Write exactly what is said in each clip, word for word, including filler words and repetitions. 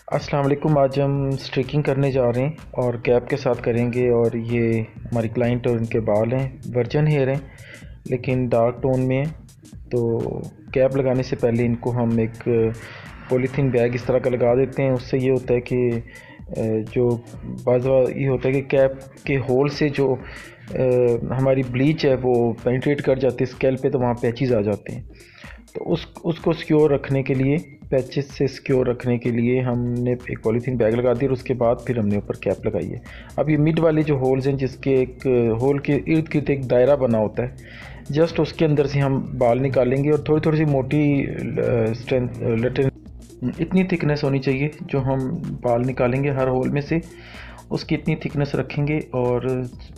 अस्सलाम वालेकुम। आज हम स्ट्रिकिंग करने जा रहे हैं और कैप के साथ करेंगे। और ये हमारी क्लाइंट और इनके बाल हैं, वर्जन हेयर हैं लेकिन डार्क टोन में है। तो कैप लगाने से पहले इनको हम एक पॉलीथीन बैग इस तरह का लगा देते हैं। उससे ये होता है कि जो बाज़ ये होता है कि कैप के होल से जो हमारी ब्लीच है वो पेनिट्रेट कर जाती है स्कैल्प पे, तो वहाँ पैचेस आ जाते हैं। तो उस उसको सिक्योर रखने के लिए, पैचेस से सिक्योर रखने के लिए हमने एक पॉलीथीन बैग लगा दी और उसके बाद फिर हमने ऊपर कैप लगाई है। अब ये मिड वाले जो होल्स हैं, जिसके एक होल के इर्द गिर्द एक दायरा बना होता है, जस्ट उसके अंदर से हम बाल निकालेंगे और थोड़ी थोड़ी सी मोटी स्ट्रेंथ लटेन इतनी थिकनेस होनी चाहिए जो हम बाल निकालेंगे हर होल में से, उसकी इतनी थिकनेस रखेंगे और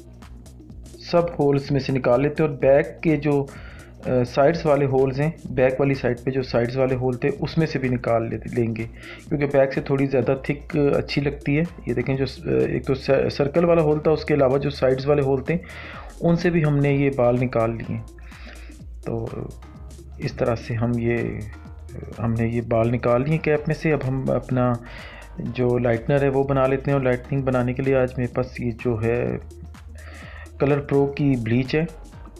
सब होल्स में से निकाल लेते हैं। और बैक के जो साइड्स वाले होल्स हैं, बैक वाली साइड पे जो साइड्स वाले होल थे उसमें से भी निकाल ले लेंगे, क्योंकि बैक से थोड़ी ज़्यादा थिक अच्छी लगती है। ये देखें, जो एक तो सर्कल वाला होल था, उसके अलावा जो साइड्स वाले होल थे उनसे भी हमने ये बाल निकाल लिए। तो इस तरह से हम ये हमने ये बाल निकाल लिए कैप में से। अब हम अपना जो लाइटनर है वो बना लेते हैं। और लाइटनिंग बनाने के लिए आज मेरे पास ये जो है कलर प्रो की ब्लीच है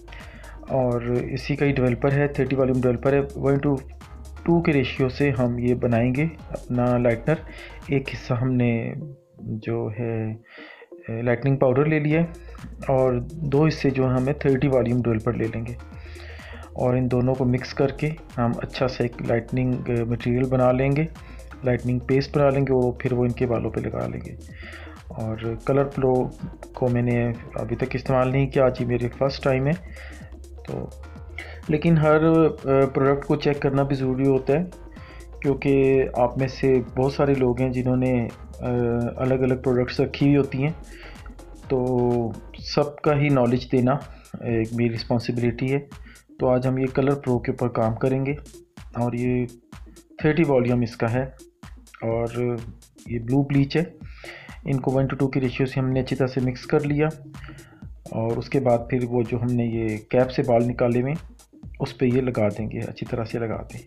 और इसी का ही डेवलपर है, थर्टी वॉल्यूम डेवलपर है। वन टू टू के रेशियो से हम ये बनाएंगे अपना लाइटनर। एक हिस्सा हमने जो है लाइटनिंग पाउडर ले लिया है और दो हिस्से जो हमें थर्टी वॉल्यूम डेवलपर ले लेंगे और इन दोनों को मिक्स करके हम अच्छा सा एक लाइटनिंग मटेरियल बना लेंगे, लाइटनिंग पेस्ट बना लेंगे और फिर वो इनके बालों पे लगा लेंगे। और कलर प्रो को मैंने अभी तक इस्तेमाल नहीं किया, आज ही मेरे फर्स्ट टाइम है। तो लेकिन हर प्रोडक्ट को चेक करना भी ज़रूरी होता है, क्योंकि आप में से बहुत सारे लोग हैं जिन्होंने अलग अलग प्रोडक्ट्स रखी हुई होती हैं। तो सबका ही नॉलेज देना एक मेरी रिस्पॉन्सिबिलिटी है। तो आज हम ये कलर प्रो के ऊपर काम करेंगे और ये थर्टी वॉल्यूम इसका है और ये ब्लू ब्लीच है। इनको वन टू टू के रेशियो से हमने अच्छी तरह से मिक्स कर लिया और उसके बाद फिर वो जो हमने ये कैप से बाल निकाले हुए उस पर ये लगा देंगे, अच्छी तरह से लगा दें।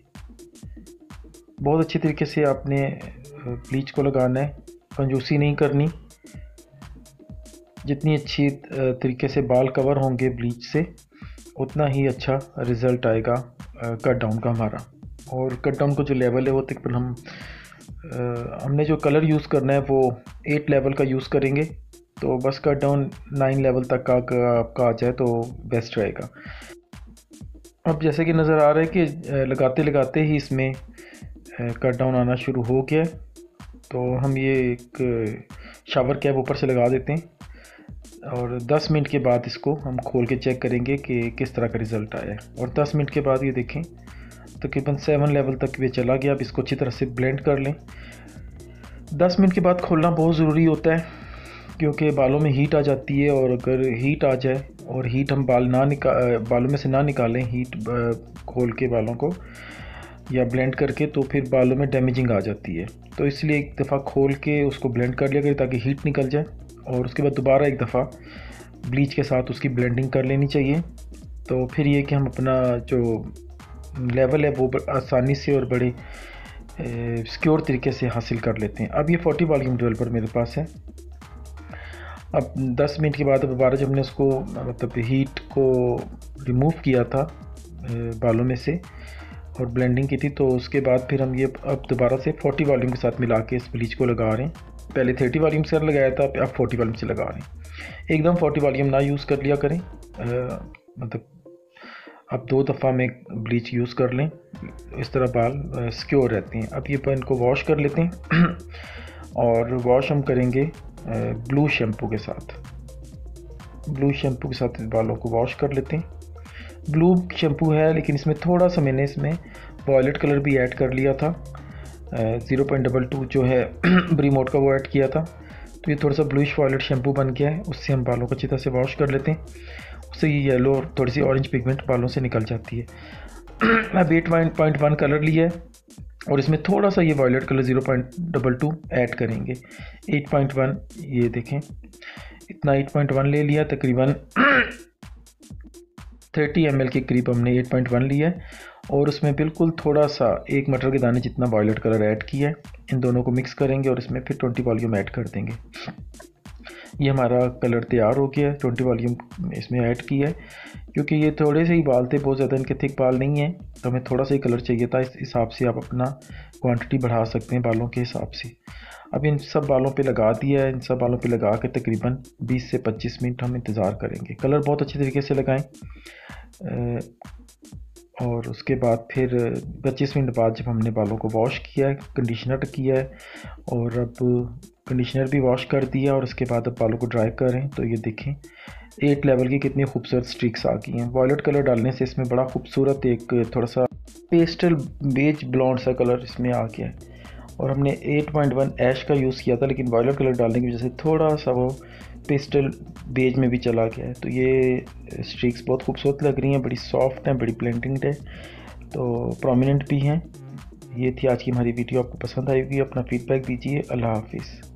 बहुत अच्छी तरीके से आपने ब्लीच को लगाना है, कंजूसी नहीं करनी। जितनी अच्छी तरीके से बाल कवर होंगे ब्लीच से, उतना ही अच्छा रिज़ल्ट आएगा कट डाउन का हमारा। और कट डाउन का जो लेवल है वो तकरीबन हम हमने जो कलर यूज़ करना है वो एट लेवल का यूज़ करेंगे। तो बस कट डाउन नाइन लेवल तक का आपका आ जाए तो बेस्ट रहेगा। अब जैसे कि नज़र आ रहा है कि लगाते लगाते ही इसमें कट डाउन आना शुरू हो गया, तो हम ये एक शावर कैप ऊपर से लगा देते हैं और दस मिनट के बाद इसको हम खोल के चेक करेंगे कि किस तरह का रिज़ल्ट आया है। और दस मिनट के बाद ये देखें तकरीबन सेवन लेवल तक ये चला गया। अब इसको अच्छी तरह से ब्लेंड कर लें। दस मिनट के बाद खोलना बहुत ज़रूरी होता है, क्योंकि बालों में हीट आ जाती है और अगर हीट आ जाए और हीट हम बाल ना निका बालों में से ना निकालें हीट खोल के बालों को या ब्लेंड करके, तो फिर बालों में डैमेजिंग आ जाती है। तो इसलिए एक दफ़ा खोल के उसको ब्लेंड कर लिया करें ताकि हीट निकल जाए और उसके बाद दोबारा एक दफ़ा ब्लीच के साथ उसकी ब्लेंडिंग कर लेनी चाहिए। तो फिर ये कि हम अपना जो लेवल है वो आसानी से और बड़े सिक्योर तरीके से हासिल कर लेते हैं। अब ये फोर्टी वॉल्यूम डेवलपर मेरे पास है। अब दस मिनट के बाद दोबारा जब हमने उसको मतलब हीट को रिमूव किया था बालों में से और ब्लेंडिंग की थी, तो उसके बाद फिर हम ये अब दोबारा से फोर्टी वॉल्यूम के साथ मिला के इस ब्लीच को लगा रहे हैं। पहले थर्टी वॉल्यूम से लगाया था, अब फोर्टी वॉल्यूम से लगा रहे हैं। एकदम फोर्टी वॉल्यूम ना यूज़ कर लिया करें, मतलब अब दो दफ़ा में ब्लीच यूज़ कर लें, इस तरह बाल सिक्योर रहते हैं। अब ये पेन को वॉश कर लेते हैं और वॉश हम करेंगे ब्लू शैम्पू के साथ। ब्लू शैम्पू के साथ बालों को वॉश कर लेते हैं। ब्लू शैम्पू है लेकिन इसमें थोड़ा सा मैंने इसमें वॉयलेट कलर भी ऐड कर लिया था, ज़ीरो पॉइंट डबल टू जो है ब्रीमोट का वो ऐड किया था। तो ये थोड़ा सा ब्लूइश वॉयलेट शैम्पू बन गया है। उससे हम बालों को अच्छी तरह से वॉश कर लेते हैं। उससे ये येलो और थोड़ी सी ऑरेंज पिगमेंट बालों से निकल जाती है। अब एट पॉइंट वन कलर लिया है और इसमें थोड़ा सा ये violet colour zero point double two add करेंगे। एट पॉइंट वन ये देखें, इतना एट पॉइंट वन ले लिया, तकरीबन थर्टी एम एल के करीब हमने एट पॉइंट वन लिया है और उसमें बिल्कुल थोड़ा सा एक मटर के दाने जितना वायलेट कलर ऐड किया है। इन दोनों को मिक्स करेंगे और इसमें फिर ट्वेंटी वॉल्यूम ऐड कर देंगे। ये हमारा कलर तैयार हो गया है, ट्वेंटी वॉल्यूम इसमें ऐड किया है। क्योंकि ये थोड़े से ही बाल थे, बहुत ज़्यादा इनके थिक बाल नहीं है, तो हमें थोड़ा सा ही कलर चाहिए था। इस हिसाब से आप अपना क्वांटिटी बढ़ा सकते हैं बालों के हिसाब से। अब इन सब बालों पे लगा दिया है। इन सब बालों पे लगा के तकरीबन बीस से पच्चीस मिनट हम इंतज़ार करेंगे। कलर बहुत अच्छे तरीके से लगाएं और उसके बाद फिर पच्चीस मिनट बाद जब हमने बालों को वॉश किया है, कंडीशनर किया है और अब कंडीशनर भी वॉश कर दिया और उसके बाद अब बालों को ड्राई करें, तो ये देखें एट लेवल की कितनी खूबसूरत स्ट्रिक्स आ गई हैं। वॉयलेट कलर डालने से इसमें बड़ा खूबसूरत एक थोड़ा सा पेस्टल बेज ब्लॉन्ड सा कलर इसमें आ गया है। और हमने एट पॉइंट वन ऐश का यूज़ किया था, लेकिन वॉयलेट कलर डालने की वजह से थोड़ा सा वो पेस्टल बेज में भी चला गया है। तो ये स्ट्रिक्स बहुत खूबसूरत लग रही हैं, बड़ी सॉफ्ट हैं, बड़ी ब्लेंडिंग है, तो प्रोमिनेंट भी हैं। ये थी आज की हमारी वीडियो, आपको पसंद आई होगी। अपना फीडबैक दीजिए। अल्लाह हाफिज़।